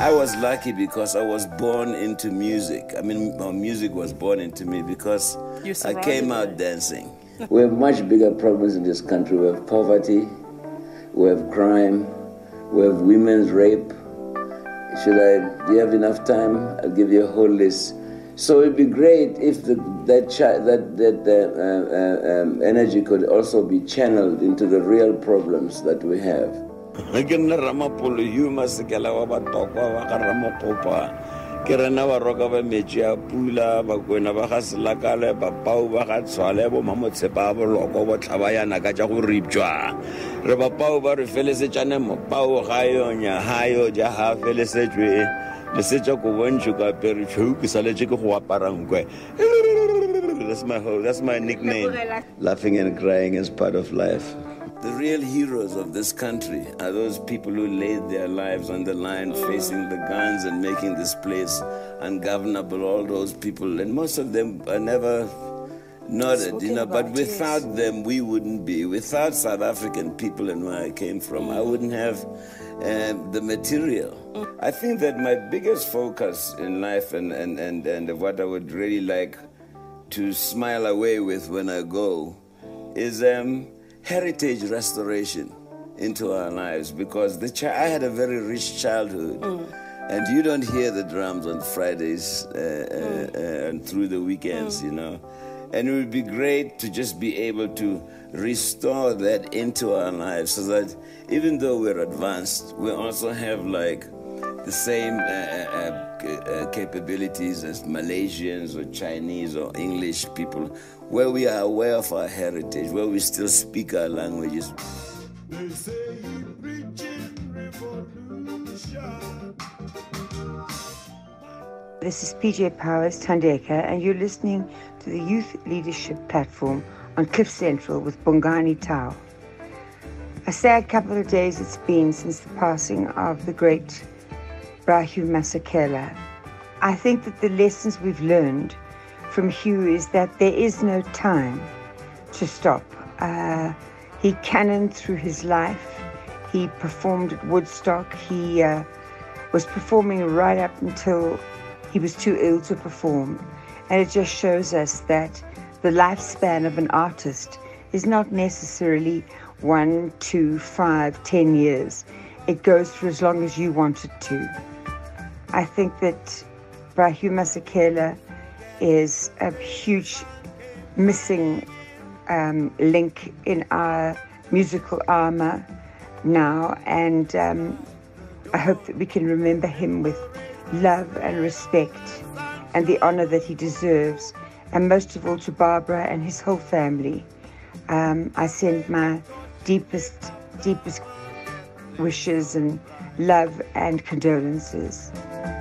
I was lucky because I was born into music. I mean, music was born into me because I came out dancing. We have much bigger problems in this country. We have poverty, we have crime, we have women's rape. Do you have enough time? I'll give you a whole list. So it'd be great if that energy could also be channeled into the real problems that we have. Kuli Hugh Masekela wa batokwa wa Karamokopa. Kerana wa roka ba metsi a pula ba kwena ba ga selakale ba pau ba ga tshwale bo mamotsepa ba loko bo tlhabayana ka tja go ripjwa. Re ba pau ba re felesetsane mo pau ga yonya hayo ja ha felesetswe le setja go bontsho ka pere tshou ke saletse ke go apara nkwe. That's my nickname. Laughing and crying is part of life. The real heroes of this country are those people who laid their lives on the line, facing the guns and making this place ungovernable. All those people, and most of them are never nodded, but without them, we wouldn't be. Without South African people and where I came from, I wouldn't have the material. I think that my biggest focus in life and what I would really like to smile away with when I go is heritage restoration into our lives, because I had a very rich childhood, and you don't hear the drums on Fridays and through the weekends, and it would be great to just be able to restore that into our lives, so that even though we're advanced, we also have like the same capabilities as Malaysians or Chinese or English people, where we are aware of our heritage, where we still speak our languages. They say you preaching revolution. This is PJ Powers Tandeka, and you're listening to the Youth Leadership Platform on Cliffcentral with Bongani Tau. A sad couple of days it's been since the passing of the great Bra Hugh Masekela. I think that the lessons we've learned from Hugh is that there is no time to stop. He cannoned through his life. He performed at Woodstock. He was performing right up until he was too ill to perform. And it just shows us that the lifespan of an artist is not necessarily 1, 2, 5, 10 years. It goes for as long as you want it to. I think that Bra Hugh Masekela is a huge missing link in our musical armor now, and I hope that we can remember him with love and respect and the honor that he deserves, and most of all to Barbara and his whole family. I send my deepest wishes and love and condolences.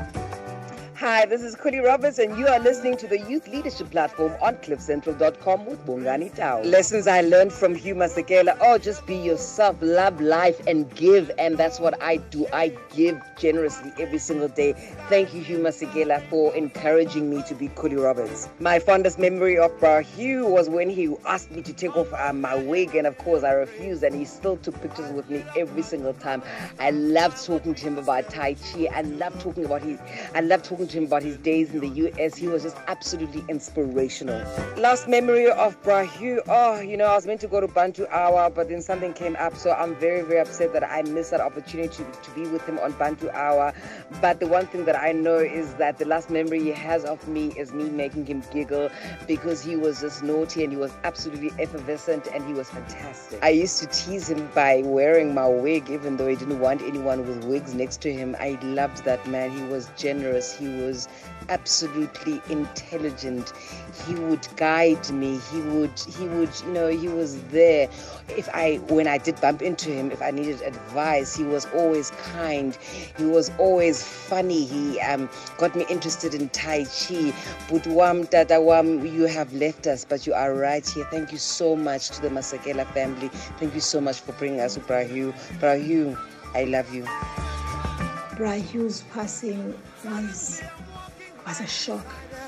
Hi, this is Kuli Roberts, and you are listening to the Youth Leadership Platform on Cliffcentral.com with Bongani Tau. Lessons I learned from Hugh Masekela: just be yourself, love life, and give. And that's what I do. I give generously every single day. Thank you, Hugh Masekela, for encouraging me to be Kuli Roberts. My fondest memory of Bra Hugh was when he asked me to take off my wig, and of course I refused, and he still took pictures with me every single time. I loved talking to him about Tai Chi. I loved talking to him about his days in the US. He was just absolutely inspirational. Last memory of Bra Hugh, I was meant to go to Bantu Hour, but then something came up, so I'm very, very upset that I missed that opportunity to be with him on Bantu Hour. But the one thing that I know is that the last memory he has of me is me making him giggle, because he was just naughty and he was absolutely effervescent and he was fantastic. I used to tease him by wearing my wig, even though he didn't want anyone with wigs next to him. I loved that man. He was generous. He was absolutely intelligent. He would guide me. He would, he was there. When I did bump into him, if I needed advice, he was always kind. He was always funny. He got me interested in Tai Chi. Budwam, Dadawam, you have left us, but you are right here. Thank you so much to the Masekela family. Thank you so much for bringing us to Bra Hugh. Bra Hugh, I love you. Bra Hugh's passing was a shock,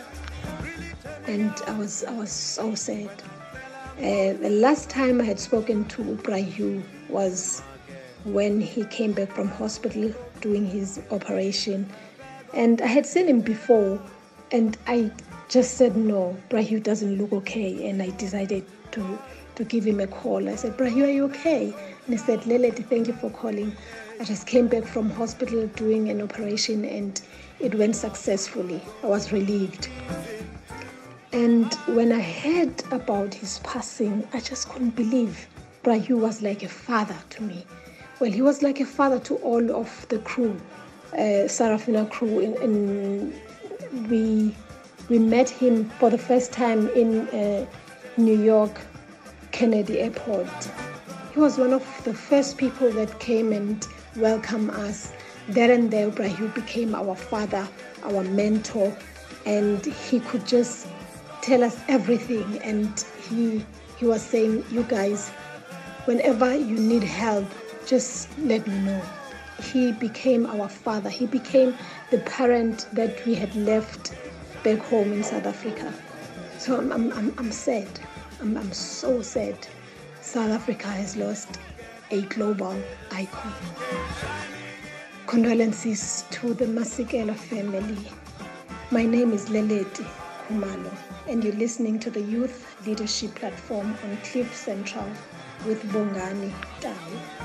and I was so sad. The last time I had spoken to Bra Hugh was when he came back from hospital doing his operation. And I had seen him before, and I just said, no, Bra Hugh doesn't look okay. And I decided to give him a call. I said, Bra Hugh, are you okay? And he said, Leleti, thank you for calling. I just came back from hospital doing an operation, and it went successfully. I was relieved. And when I heard about his passing, I just couldn't believe. Bra Hugh was like a father to me. Well, he was like a father to all of the crew, Sarafina crew. And we met him for the first time in New York Kennedy Airport. He was one of the first people that came and welcomed us. There and there, Bra Hugh became our father, our mentor, and he could just tell us everything. And he was saying, you guys, whenever you need help, just let me know. He became our father. He became the parent that we had left back home in South Africa. So I'm sad. I'm so sad. South Africa has lost a global icon. Condolences to the Masekela family. My name is Leleti Khumalo, and you're listening to the Youth Leadership Platform on Cliffcentral with Bongani Tau.